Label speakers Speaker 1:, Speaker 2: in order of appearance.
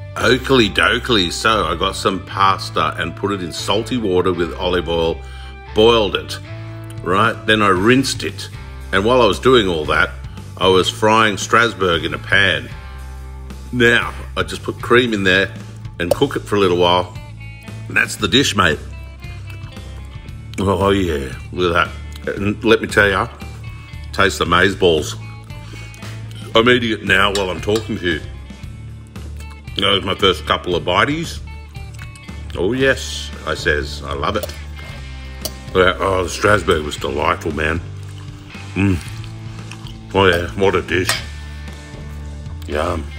Speaker 1: Oakley dokley. So I got some pasta and put it in salty water with olive oil, boiled it, right? Then I rinsed it. And while I was doing all that, I was frying Strasbourg in a pan. Now, I just put cream in there and cook it for a little while. And that's the dish, mate. Oh yeah, look at that. And let me tell you, taste the maize balls. I'm eating it now while I'm talking to you. That was my first couple of bites. Oh yes, I says, I love it. Oh, the Strasbourg was delightful, man. Oh yeah, what a dish. Yum.